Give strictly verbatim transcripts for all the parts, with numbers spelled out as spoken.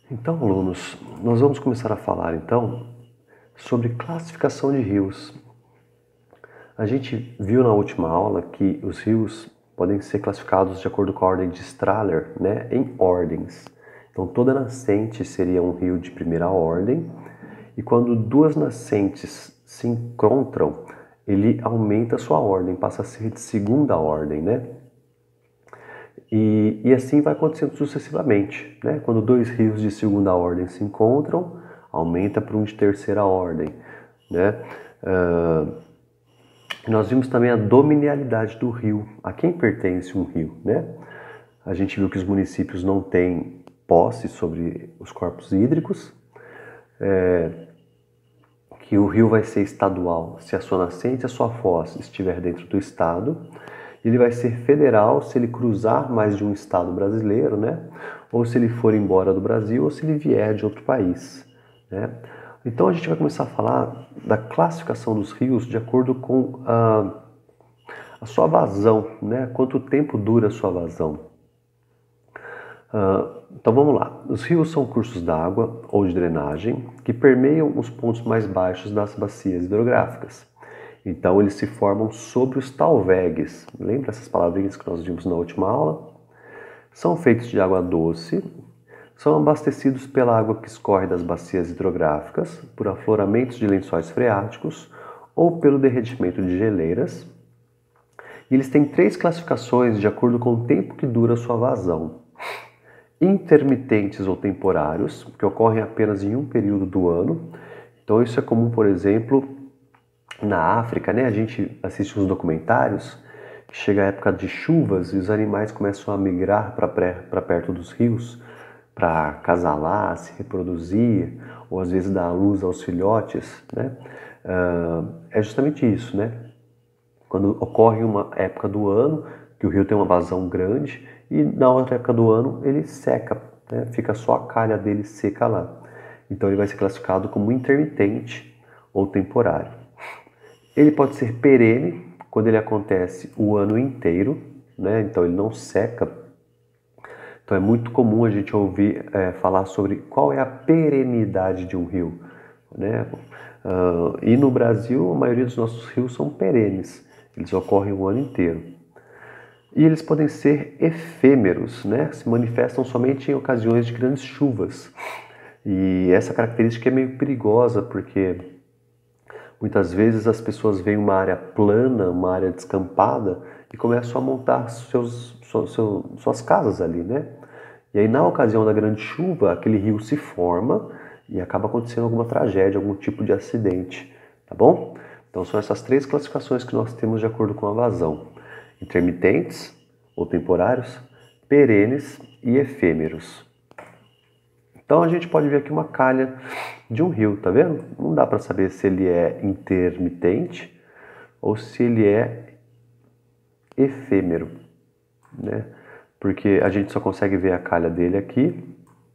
Então, alunos, nós vamos começar a falar então sobre classificação de rios. A gente viu na última aula que os rios podem ser classificados de acordo com a ordem de Strahler, né, em ordens. Então, toda nascente seria um rio de primeira ordem, e quando duas nascentes se encontram, ele aumenta a sua ordem, passa a ser de segunda ordem, né? E, e assim vai acontecendo sucessivamente, né? Quando dois rios de segunda ordem se encontram, aumenta para um de terceira ordem, né? Uh, nós vimos também a dominialidade do rio. A quem pertence um rio, né? A gente viu que os municípios não têm posse sobre os corpos hídricos, é, que o rio vai ser estadual se a sua nascente e a sua foz estiver dentro do estado. Ele vai ser federal se ele cruzar mais de um estado brasileiro, né? Ou se ele for embora do Brasil, ou se ele vier de outro país, né? Então a gente vai começar a falar da classificação dos rios de acordo com a, a sua vazão, né? Quanto tempo dura a sua vazão. Uh, então vamos lá. Os rios são cursos d'água ou de drenagem que permeiam os pontos mais baixos das bacias hidrográficas. Então eles se formam sobre os talvegues. Lembra essas palavrinhas que nós vimos na última aula? São feitos de água doce, são abastecidos pela água que escorre das bacias hidrográficas, por afloramentos de lençóis freáticos ou pelo derretimento de geleiras. E eles têm três classificações de acordo com o tempo que dura a sua vazão. Intermitentes ou temporários, que ocorrem apenas em um período do ano. Então isso é comum, por exemplo, na África, né? A gente assiste uns documentários que chega a época de chuvas e os animais começam a migrar para perto dos rios para acasalar, se reproduzir, ou às vezes dar luz aos filhotes, né? Uh, é justamente isso, né? Quando ocorre uma época do ano que o rio tem uma vazão grande e na outra época do ano ele seca, né? Fica só a calha dele seca lá. Então ele vai ser classificado como intermitente ou temporário. Ele pode ser perene, quando ele acontece o ano inteiro, né? Então ele não seca. Então é muito comum a gente ouvir é, falar sobre qual é a perenidade de um rio, né? Uh, e no Brasil a maioria dos nossos rios são perenes, eles ocorrem o ano inteiro. E eles podem ser efêmeros, né? Se manifestam somente em ocasiões de grandes chuvas. E essa característica é meio perigosa porque muitas vezes as pessoas veem uma área plana, uma área descampada e começam a montar seus, suas, suas casas ali, né? E aí na ocasião da grande chuva, aquele rio se forma e acaba acontecendo alguma tragédia, algum tipo de acidente, tá bom? Então são essas três classificações que nós temos de acordo com a vazão: intermitentes ou temporários, perenes e efêmeros. Então a gente pode ver aqui uma calha de um rio, tá vendo? Não dá para saber se ele é intermitente ou se ele é efêmero, né? Porque a gente só consegue ver a calha dele aqui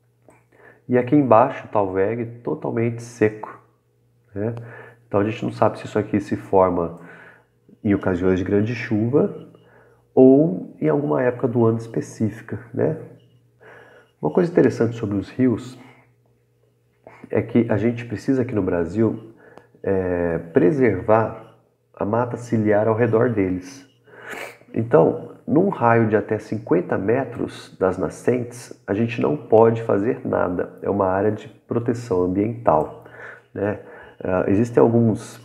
e aqui embaixo o talveg totalmente seco, né? Então a gente não sabe se isso aqui se forma em ocasiões de grande chuva ou em alguma época do ano específica, né? Uma coisa interessante sobre os rios é que a gente precisa aqui no Brasil é, preservar a mata ciliar ao redor deles. Então, num raio de até cinquenta metros das nascentes, a gente não pode fazer nada. É uma área de proteção ambiental, né? Uh, existem alguns,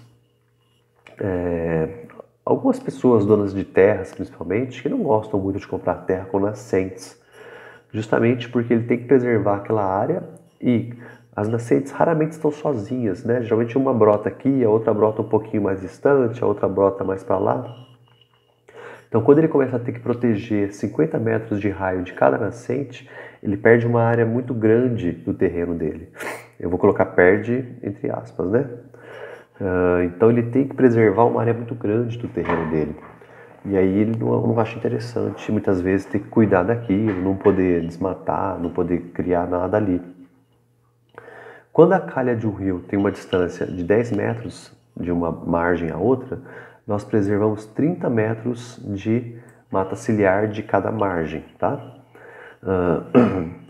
é, algumas pessoas, donas de terras principalmente, que não gostam muito de comprar terra com nascentes, justamente porque ele tem que preservar aquela área e as nascentes raramente estão sozinhas, né? Geralmente uma brota aqui, a outra brota um pouquinho mais distante, a outra brota mais para lá. Então, quando ele começa a ter que proteger cinquenta metros de raio de cada nascente, ele perde uma área muito grande do terreno dele. Eu vou colocar perde entre aspas, né? Uh, então, ele tem que preservar uma área muito grande do terreno dele. E aí ele não, não acha interessante, muitas vezes, ter que cuidar daquilo, não poder desmatar, não poder criar nada ali. Quando a calha de um rio tem uma distância de dez metros de uma margem à outra, nós preservamos trinta metros de mata ciliar de cada margem, tá? Uh,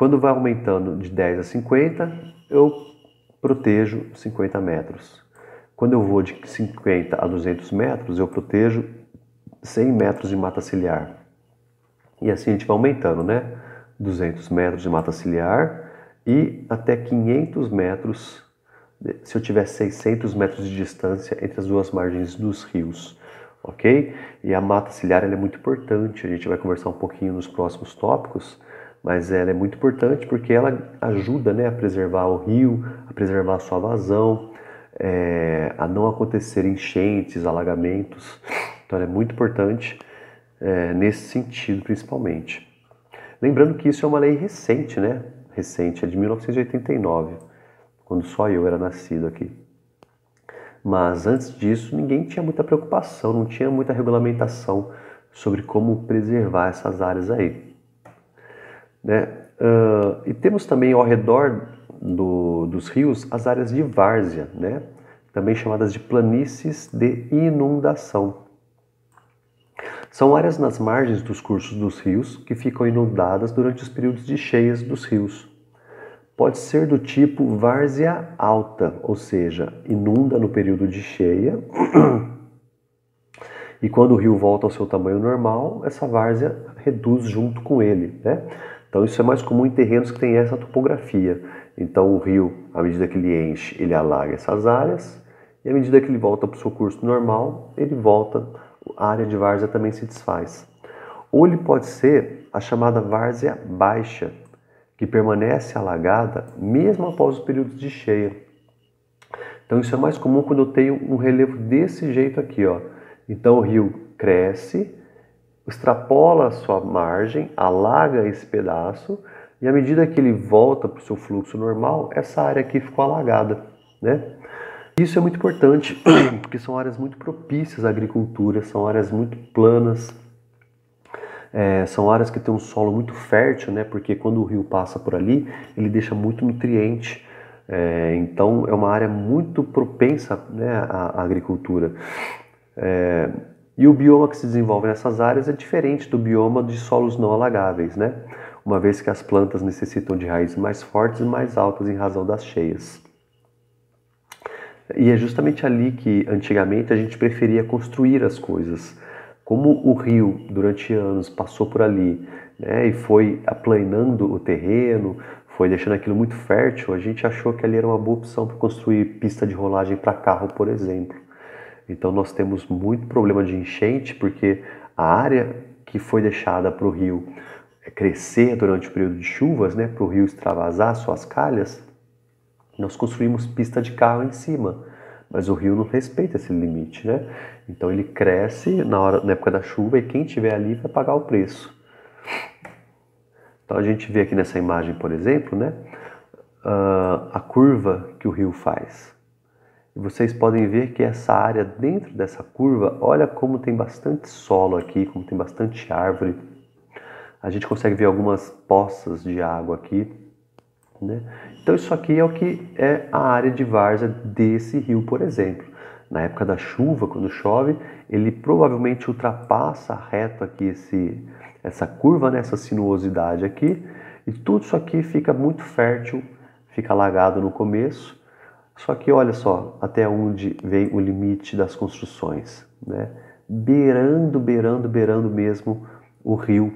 Quando vai aumentando de dez a cinquenta, eu protejo cinquenta metros. Quando eu vou de cinquenta a duzentos metros, eu protejo cem metros de mata ciliar. E assim a gente vai aumentando, né? duzentos metros de mata ciliar e até quinhentos metros, se eu tiver seiscentos metros de distância entre as duas margens dos rios, ok? E a mata ciliar ela é muito importante, a gente vai conversar um pouquinho nos próximos tópicos, mas ela é muito importante porque ela ajuda, né, a preservar o rio, a preservar a sua vazão, é, a não acontecer enchentes, alagamentos. Então ela é muito importante é, nesse sentido principalmente. Lembrando que isso é uma lei recente, né? Recente, é de mil novecentos e oitenta e nove, quando só eu era nascido aqui. Mas antes disso, ninguém tinha muita preocupação, não tinha muita regulamentação sobre como preservar essas áreas aí. Né? Uh, e temos também ao redor do, dos rios as áreas de várzea, né? Também chamadas de planícies de inundação. São áreas nas margens dos cursos dos rios que ficam inundadas durante os períodos de cheias dos rios. Pode ser do tipo várzea alta, ou seja, inunda no período de cheia e quando o rio volta ao seu tamanho normal, essa várzea reduz junto com ele, né? Então isso é mais comum em terrenos que têm essa topografia. Então o rio, à medida que ele enche, ele alaga essas áreas e à medida que ele volta para o seu curso normal, ele volta, a área de várzea também se desfaz. Ou ele pode ser a chamada várzea baixa, que permanece alagada mesmo após os períodos de cheia. Então isso é mais comum quando eu tenho um relevo desse jeito aqui, ó. Então o rio cresce, extrapola a sua margem, alaga esse pedaço e à medida que ele volta para o seu fluxo normal, essa área aqui ficou alagada, né? Isso é muito importante porque são áreas muito propícias à agricultura, são áreas muito planas, é, são áreas que têm um solo muito fértil, né? Porque quando o rio passa por ali, ele deixa muito nutriente. É, então é uma área muito propensa, né, à, à agricultura. É, e o bioma que se desenvolve nessas áreas é diferente do bioma de solos não alagáveis, né? Uma vez que as plantas necessitam de raízes mais fortes e mais altas em razão das cheias. E é justamente ali que antigamente a gente preferia construir as coisas. Como o rio durante anos passou por ali, né, e foi aplanando o terreno, foi deixando aquilo muito fértil, a gente achou que ali era uma boa opção para construir pista de rolagem para carro, por exemplo. Então nós temos muito problema de enchente porque a área que foi deixada para o rio crescer durante o período de chuvas, né, para o rio extravasar suas calhas, nós construímos pista de carro em cima, mas o rio não respeita esse limite, né? Então ele cresce na, hora, na época da chuva e quem estiver ali vai pagar o preço. Então a gente vê aqui nessa imagem, por exemplo, né, uh, a curva que o rio faz. E vocês podem ver que essa área dentro dessa curva, olha como tem bastante solo aqui, como tem bastante árvore. A gente consegue ver algumas poças de água aqui, né? Então isso aqui é o que é a área de várzea desse rio, por exemplo. Na época da chuva, quando chove, ele provavelmente ultrapassa reto aqui esse, essa curva, né, essa sinuosidade aqui, e tudo isso aqui fica muito fértil, fica alagado no começo. Só que olha só até onde vem o limite das construções, né? Beirando, beirando, beirando mesmo o rio.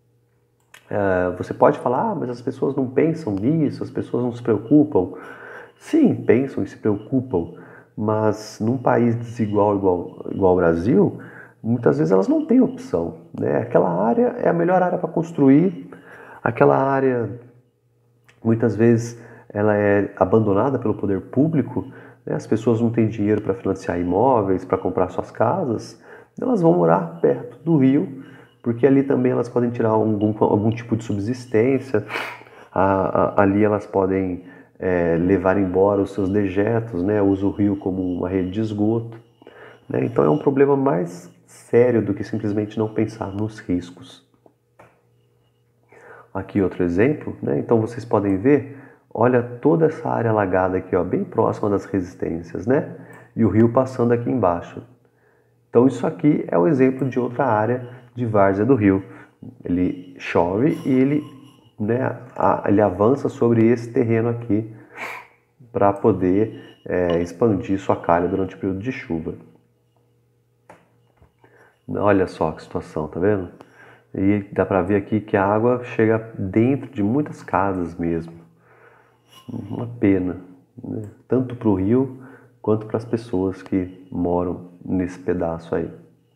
Uh, você pode falar, ah, mas as pessoas não pensam nisso, as pessoas não se preocupam. Sim, pensam e se preocupam, mas num país desigual igual, igual ao Brasil, muitas vezes elas não têm opção, né? Aquela área é a melhor área para construir, aquela área muitas vezes ela é abandonada pelo poder público, né? As pessoas não têm dinheiro para financiar imóveis, para comprar suas casas, elas vão morar perto do rio, porque ali também elas podem tirar algum, algum tipo de subsistência, a, a, ali elas podem é, levar embora os seus dejetos, né? Usa o rio como uma rede de esgoto, né? Então é um problema mais sério do que simplesmente não pensar nos riscos. Aqui outro exemplo, né? Então vocês podem ver, olha toda essa área alagada aqui, ó, bem próxima das resistências, né? E o rio passando aqui embaixo. Então isso aqui é o exemplo de outra área de várzea do rio. Ele chove e ele né, a, ele avança sobre esse terreno aqui para poder é, expandir sua calha durante o período de chuva. Olha só que situação, tá vendo? E dá para ver aqui que a água chega dentro de muitas casas mesmo. Uma pena, né? Tanto para o rio quanto para as pessoas que moram nesse pedaço aí.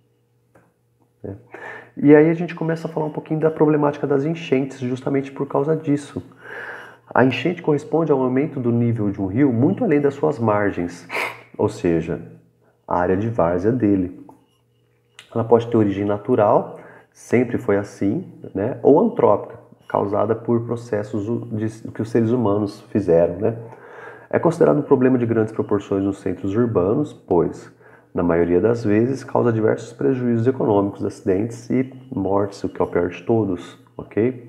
Né? E aí a gente começa a falar um pouquinho da problemática das enchentes, justamente por causa disso. A enchente corresponde ao aumento do nível de um rio muito além das suas margens, ou seja, a área de várzea dele. Ela pode ter origem natural, sempre foi assim, né? Ou antrópica, causada por processos de, que os seres humanos fizeram, né? É considerado um problema de grandes proporções nos centros urbanos, pois, na maioria das vezes, causa diversos prejuízos econômicos, acidentes e mortes, o que é o pior de todos, ok?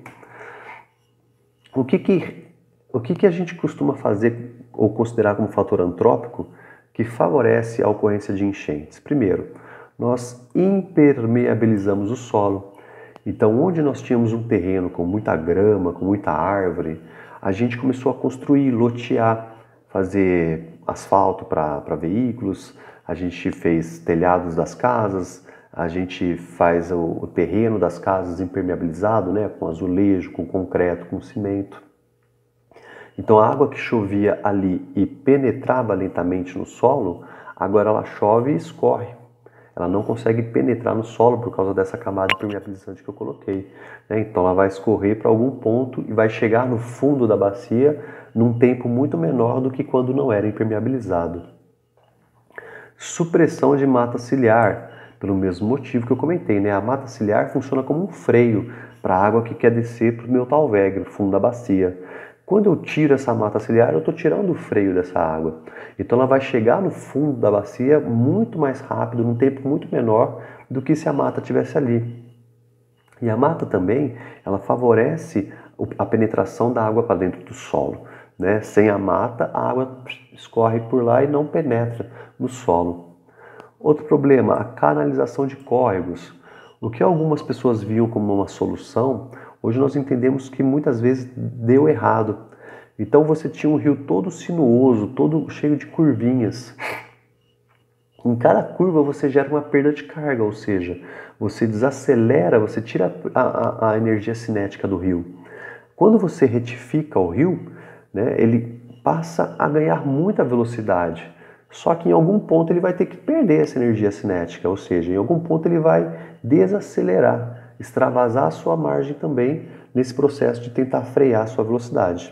O que que, o que que a gente costuma fazer ou considerar como fator antrópico que favorece a ocorrência de enchentes? Primeiro, nós impermeabilizamos o solo. Então, onde nós tínhamos um terreno com muita grama, com muita árvore, a gente começou a construir, lotear, fazer asfalto para veículos, a gente fez telhados das casas, a gente faz o, o terreno das casas impermeabilizado, né, com azulejo, com concreto, com cimento. Então a água que chovia ali e penetrava lentamente no solo, agora ela chove e escorre. Ela não consegue penetrar no solo por causa dessa camada impermeabilizante que eu coloquei. Então ela vai escorrer para algum ponto e vai chegar no fundo da bacia num tempo muito menor do que quando não era impermeabilizado. Supressão de mata ciliar, pelo mesmo motivo que eu comentei, né? A mata ciliar funciona como um freio para a água que quer descer para o meu talveg, no fundo da bacia. Quando eu tiro essa mata ciliar, eu estou tirando o freio dessa água. Então ela vai chegar no fundo da bacia muito mais rápido, num tempo muito menor do que se a mata estivesse ali. E a mata também, ela favorece a penetração da água para dentro do solo, né? Sem a mata, a água escorre por lá e não penetra no solo. Outro problema, a canalização de córregos. O que algumas pessoas viam como uma solução, hoje nós entendemos que muitas vezes deu errado. Então você tinha um rio todo sinuoso, todo cheio de curvinhas. Em cada curva você gera uma perda de carga, ou seja, você desacelera, você tira a, a, a energia cinética do rio. Quando você retifica o rio, né, ele passa a ganhar muita velocidade. Só que em algum ponto ele vai ter que perder essa energia cinética, ou seja, em algum ponto ele vai desacelerar, extravasar a sua margem também nesse processo de tentar frear a sua velocidade.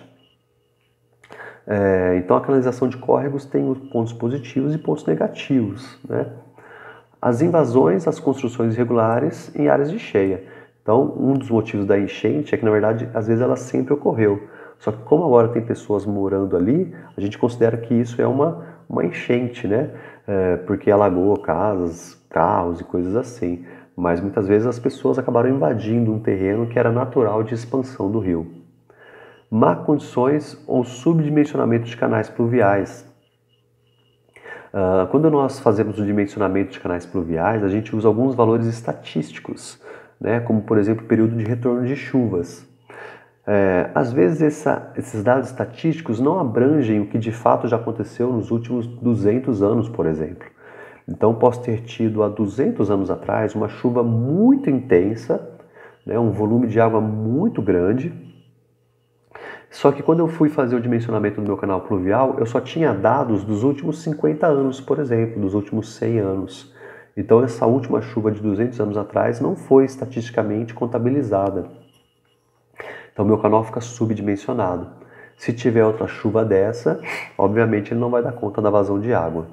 É, então a canalização de córregos tem pontos positivos e pontos negativos, né? As invasões, as construções irregulares em áreas de cheia. Então um dos motivos da enchente é que na verdade às vezes ela sempre ocorreu. Só que como agora tem pessoas morando ali, a gente considera que isso é uma, uma enchente, né? É, porque alagou casas, carros e coisas assim. Mas muitas vezes as pessoas acabaram invadindo um terreno que era natural de expansão do rio. Má condições ou subdimensionamento de canais pluviais. Uh, quando nós fazemos o dimensionamento de canais pluviais, a gente usa alguns valores estatísticos, né? Como por exemplo o período de retorno de chuvas. É, às vezes essa, esses dados estatísticos não abrangem o que de fato já aconteceu nos últimos duzentos anos, por exemplo. Então posso ter tido há duzentos anos atrás uma chuva muito intensa, né, um volume de água muito grande, só que quando eu fui fazer o dimensionamento do meu canal pluvial, eu só tinha dados dos últimos cinquenta anos, por exemplo, dos últimos cem anos. Então essa última chuva de duzentos anos atrás não foi estatisticamente contabilizada. Então meu canal fica subdimensionado. Se tiver outra chuva dessa, obviamente ele não vai dar conta da vazão de água.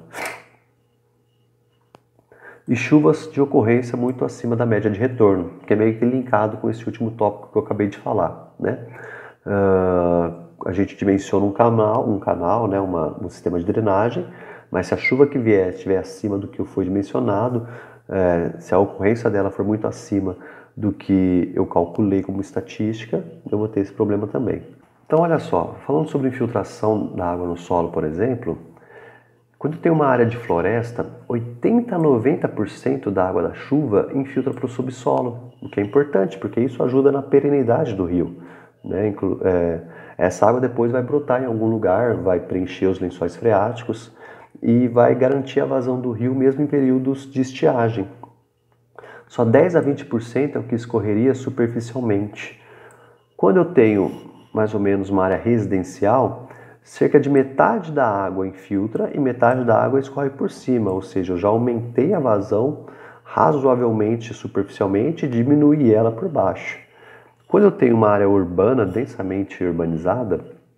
E chuvas de ocorrência muito acima da média de retorno, que é meio que linkado com esse último tópico que eu acabei de falar, né? Uh, a gente dimensiona um canal, um canal, né, uma, um sistema de drenagem, mas se a chuva que vier estiver acima do que foi dimensionado, é, se a ocorrência dela for muito acima do que eu calculei como estatística, eu vou ter esse problema também. Então olha só, falando sobre infiltração da água no solo, por exemplo, quando tem uma área de floresta, oitenta a noventa por cento da água da chuva infiltra para o subsolo, o que é importante, porque isso ajuda na perenidade do rio. né? Inclu é, essa água depois vai brotar em algum lugar, vai preencher os lençóis freáticos e vai garantir a vazão do rio mesmo em períodos de estiagem. Só dez a vinte por cento é o que escorreria superficialmente. Quando eu tenho mais ou menos uma área residencial, cerca de metade da água infiltra e metade da água escorre por cima, ou seja, eu já aumentei a vazão razoavelmente superficialmente e diminuí ela por baixo. Quando eu tenho uma área urbana, densamente urbanizada,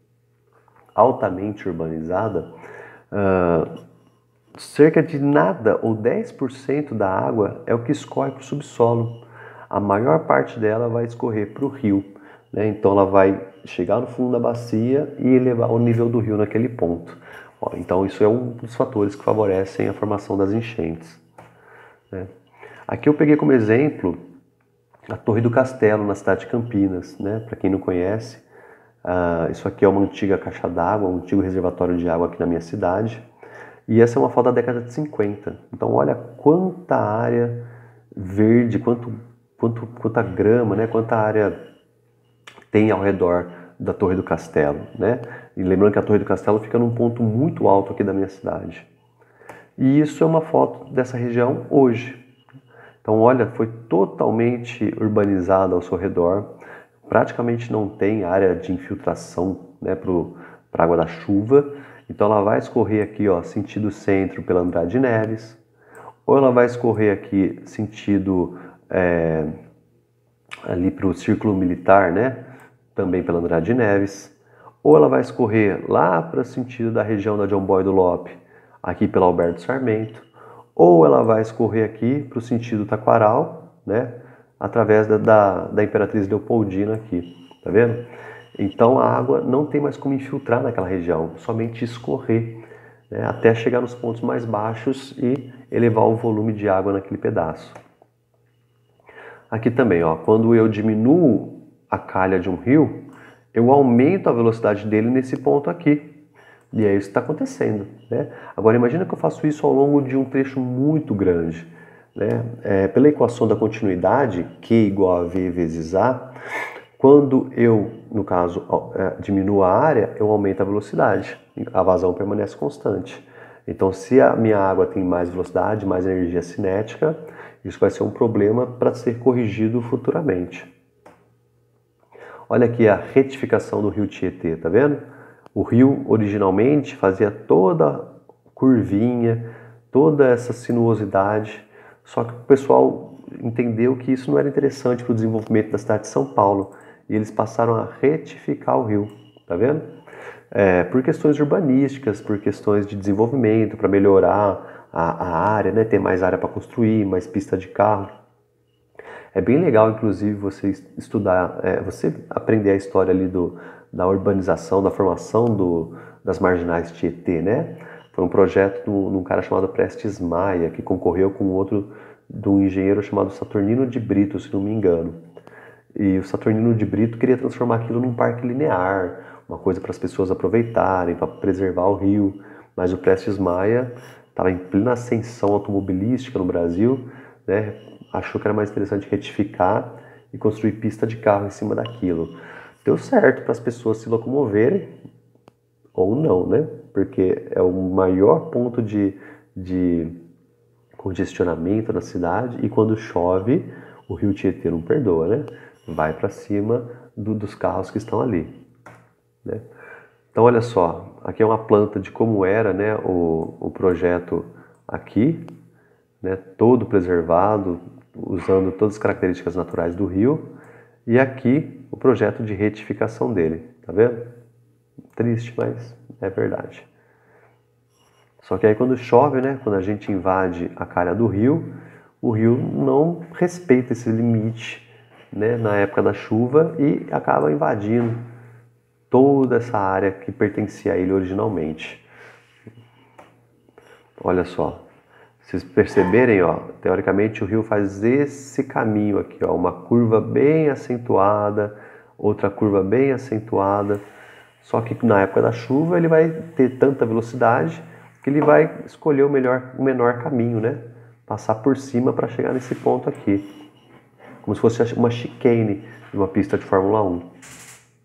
altamente urbanizada, uh, cerca de nada ou dez por cento da água é o que escorre para o subsolo. A maior parte dela vai escorrer para o rio, né? Então ela vai chegar no fundo da bacia e elevar o nível do rio naquele ponto. Ó, então isso é um dos fatores que favorecem a formação das enchentes, né? Aqui eu peguei como exemplo a Torre do Castelo, na cidade de Campinas, né? Para quem não conhece, uh, isso aqui é uma antiga caixa d'água, um antigo reservatório de água aqui na minha cidade. E essa é uma foto da década de cinquenta. Então olha quanta área verde, quanto, quanto, quanta grama, né? Quanta área tem ao redor da Torre do Castelo, né? E lembrando que a Torre do Castelo fica num ponto muito alto aqui da minha cidade. E isso é uma foto dessa região hoje. Então olha, foi totalmente urbanizada ao seu redor, praticamente não tem área de infiltração, né, para a água da chuva. Então ela vai escorrer aqui, ó, sentido centro pela Andrade Neves, ou ela vai escorrer aqui sentido é, ali para o Círculo Militar, né, também pela Andrade Neves, ou ela vai escorrer lá para o sentido da região da João Boy do Lope, aqui pela Alberto Sarmento, ou ela vai escorrer aqui para o sentido Taquaral, né, através da, da, da Imperatriz Leopoldina aqui, tá vendo? Então a água não tem mais como infiltrar naquela região, somente escorrer, né, até chegar nos pontos mais baixos e elevar o volume de água naquele pedaço. Aqui também, ó, quando eu diminuo a calha de um rio, eu aumento a velocidade dele nesse ponto aqui. E é isso que está acontecendo, né? Agora imagina que eu faço isso ao longo de um trecho muito grande, né? É, pela equação da continuidade, Q igual a V vezes A, quando eu, no caso, diminuo a área, eu aumento a velocidade, a vazão permanece constante. Então se a minha água tem mais velocidade, mais energia cinética, isso vai ser um problema para ser corrigido futuramente. Olha aqui a retificação do rio Tietê, tá vendo? O rio originalmente fazia toda curvinha, toda essa sinuosidade, só que o pessoal entendeu que isso não era interessante para o desenvolvimento da cidade de São Paulo e eles passaram a retificar o rio, tá vendo? É, por questões urbanísticas, por questões de desenvolvimento, para melhorar a, a área, né? Ter mais área para construir, mais pista de carro. É bem legal, inclusive, você estudar, é, você aprender a história ali do, da urbanização, da formação do, das marginais Tietê, né? Foi um projeto de um cara chamado Prestes Maia, que concorreu com outro de um engenheiro chamado Saturnino de Brito, se não me engano. E o Saturnino de Brito queria transformar aquilo num parque linear, uma coisa para as pessoas aproveitarem, para preservar o rio. Mas o Prestes Maia estava em plena ascensão automobilística no Brasil, né? Achou que era mais interessante retificar e construir pista de carro em cima daquilo. Deu certo para as pessoas se locomoverem, ou não, né? Porque é o maior ponto de, de congestionamento na cidade e quando chove, o rio Tietê não perdoa, né? Vai para cima do, dos carros que estão ali, né? Então olha só, aqui é uma planta de como era, né, o, o projeto aqui, né, todo preservado, usando todas as características naturais do rio, e aqui o projeto de retificação dele, tá vendo? Triste, mas é verdade. Só que aí quando chove, né, quando a gente invade a calha do rio, o rio não respeita esse limite, né, na época da chuva e acaba invadindo toda essa área que pertencia a ele originalmente. Olha só. Se vocês perceberem, ó, teoricamente o rio faz esse caminho aqui, ó, uma curva bem acentuada, outra curva bem acentuada, só que na época da chuva ele vai ter tanta velocidade que ele vai escolher o, melhor, o menor caminho, né? Passar por cima para chegar nesse ponto aqui, como se fosse uma chicane de uma pista de Fórmula um.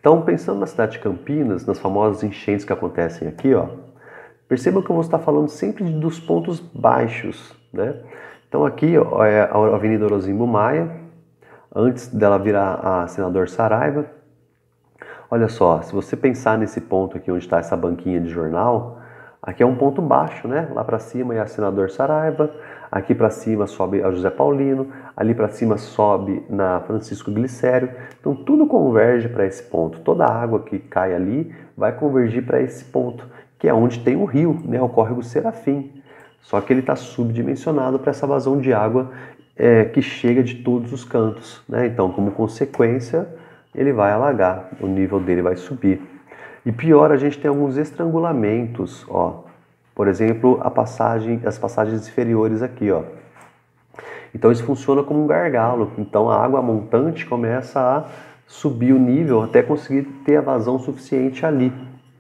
Então, pensando na cidade de Campinas, nas famosas enchentes que acontecem aqui, ó, percebam que eu vou estar falando sempre dos pontos baixos, né? Então aqui ó, é a Avenida Orozimbo Maia, antes dela virar a Senador Saraiva. Olha só, se você pensar nesse ponto aqui onde está essa banquinha de jornal, aqui é um ponto baixo, né? Lá para cima é a Senador Saraiva, aqui para cima sobe a José Paulino, ali para cima sobe na Francisco Glicério. Então tudo converge para esse ponto. Toda a água que cai ali vai convergir para esse ponto, que é onde tem o rio, né? O córrego Serafim. Só que ele está subdimensionado para essa vazão de água é, que chega de todos os cantos, né? Então, como consequência, ele vai alagar, o nível dele vai subir. E pior, a gente tem alguns estrangulamentos, ó. Por exemplo, a passagem, as passagens inferiores aqui, ó. Então isso funciona como um gargalo. Então a água montante começa a subir o nível até conseguir ter a vazão suficiente ali.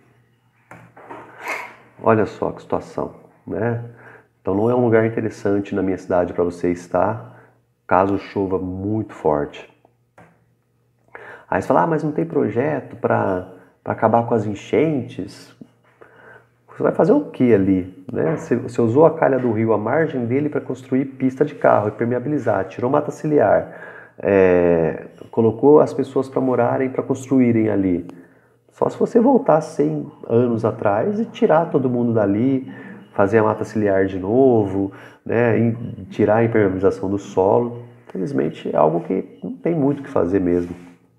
Olha só que situação, né? Então não é um lugar interessante na minha cidade para você estar, caso chova muito forte. Aí você fala, ah, mas não tem projeto para acabar com as enchentes? Você vai fazer o que ali? Né? Você, você usou a calha do rio, a margem dele para construir pista de carro, impermeabilizar, tirou mata ciliar, é, colocou as pessoas para morarem, para construírem ali. Só se você voltar cem anos atrás e tirar todo mundo dali, fazer a mata ciliar de novo, né, e tirar a impermeabilização do solo. Infelizmente é algo que não tem muito o que fazer mesmo.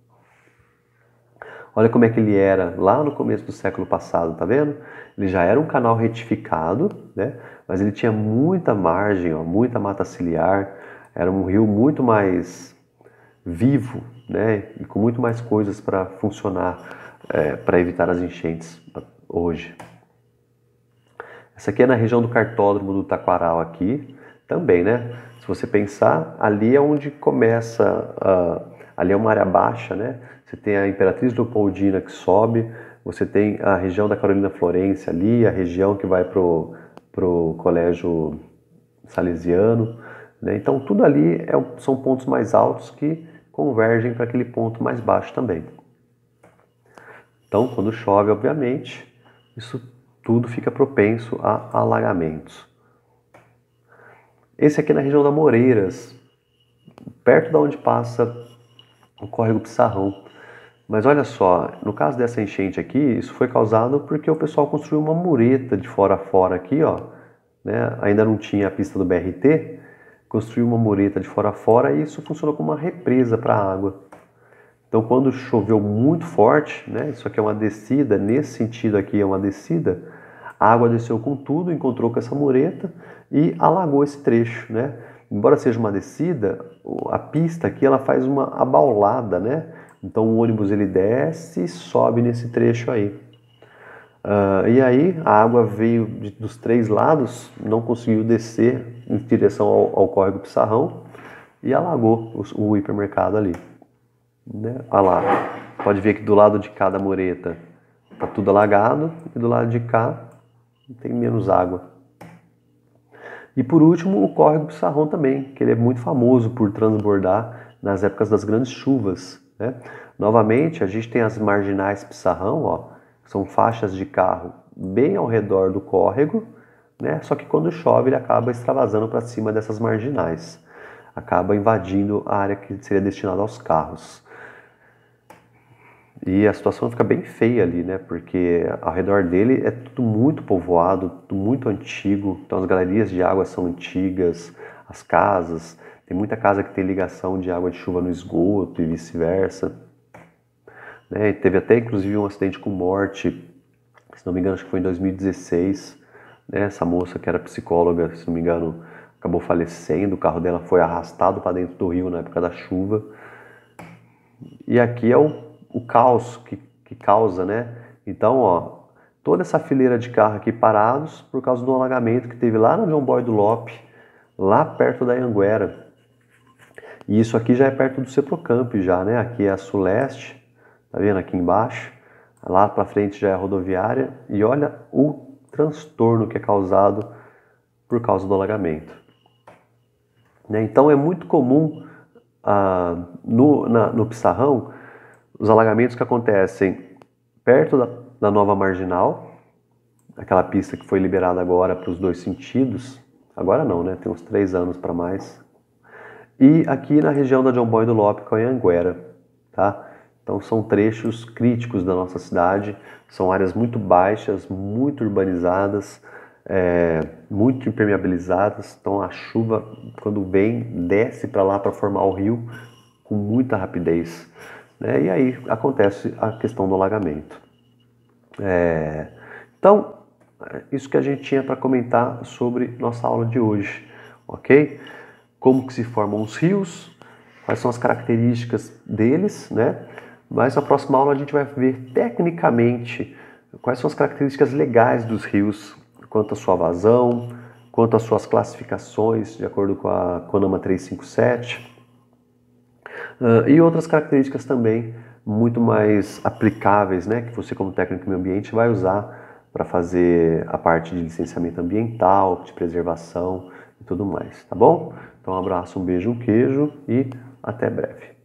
Olha como é que ele era lá no começo do século passado, tá vendo? Ele já era um canal retificado, né? Mas ele tinha muita margem, ó, muita mata ciliar, era um rio muito mais vivo, né? E com muito mais coisas para funcionar, é, para evitar as enchentes hoje. Essa aqui é na região do cartódromo do Taquaral aqui, também, né? Se você pensar, ali é onde começa, uh, ali é uma área baixa, né? Você tem a Imperatriz Leopoldina que sobe, você tem a região da Carolina Florência ali, a região que vai pro, pro Colégio Salesiano, né? Então tudo ali é, são pontos mais altos que convergem para aquele ponto mais baixo também. Então quando chove, obviamente, isso tudo fica propenso a alagamentos. Esse aqui é na região da Moreiras, perto da onde passa o córrego Pissarrão. Mas olha só, no caso dessa enchente aqui, isso foi causado porque o pessoal construiu uma mureta de fora a fora aqui, ó, né? Ainda não tinha a pista do B R T, construiu uma mureta de fora a fora e isso funcionou como uma represa para a água. Então quando choveu muito forte, né? Isso aqui é uma descida, nesse sentido aqui é uma descida, a água desceu com tudo, encontrou com essa mureta e alagou esse trecho, né? Embora seja uma descida, a pista aqui ela faz uma abaulada, né? Então o ônibus ele desce e sobe nesse trecho aí. Uh, e aí a água veio de, dos três lados, não conseguiu descer em direção ao, ao córrego Pissarrão e alagou o, o hipermercado ali. Né? Olha lá, pode ver que do lado de cá da mureta está tudo alagado e do lado de cá tem menos água. E por último o córrego Pissarrão também, que ele é muito famoso por transbordar nas épocas das grandes chuvas. Né? Novamente, a gente tem as marginais Pissarrão, ó, que são faixas de carro bem ao redor do córrego, né? Só que quando chove ele acaba extravasando para cima dessas marginais, acaba invadindo a área que seria destinada aos carros. E a situação fica bem feia ali, né? Porque ao redor dele é tudo muito povoado, tudo muito antigo, então as galerias de água são antigas, as casas... Tem muita casa que tem ligação de água de chuva no esgoto e vice-versa. Né? Teve até, inclusive, um acidente com morte, se não me engano, acho que foi em dois mil e dezesseis. Né? Essa moça que era psicóloga, se não me engano, acabou falecendo. O carro dela foi arrastado para dentro do rio na época da chuva. E aqui é o, o caos que, que causa, né? Então, ó, toda essa fileira de carro aqui parados por causa do alagamento que teve lá no João Boy do Lope, lá perto da Anhanguera. E isso aqui já é perto do Ceprocamp já, né? Aqui é a Suleste, tá vendo aqui embaixo? Lá para frente já é a rodoviária e olha o transtorno que é causado por causa do alagamento. Né? Então é muito comum ah, no, na, no Pissarrão Os alagamentos que acontecem perto da, da nova marginal, aquela pista que foi liberada agora para os dois sentidos, agora não, né? Tem uns três anos para mais. E aqui na região da John Boy do Lope com a Anhanguera, tá? Então são trechos críticos da nossa cidade, são áreas muito baixas, muito urbanizadas, é, muito impermeabilizadas, então a chuva quando vem desce para lá para formar o rio com muita rapidez, né? E aí acontece a questão do alagamento. É, então, isso que a gente tinha para comentar sobre nossa aula de hoje, ok? Como que se formam os rios, quais são as características deles, né? Mas na próxima aula a gente vai ver tecnicamente quais são as características legais dos rios, quanto à sua vazão, quanto às suas classificações, de acordo com a CONAMA trezentos e cinquenta e sete, uh, e outras características também muito mais aplicáveis, né? Que você como técnico em meio ambiente vai usar para fazer a parte de licenciamento ambiental, de preservação e tudo mais, tá bom? Então um abraço, um beijo, um queijo e até breve.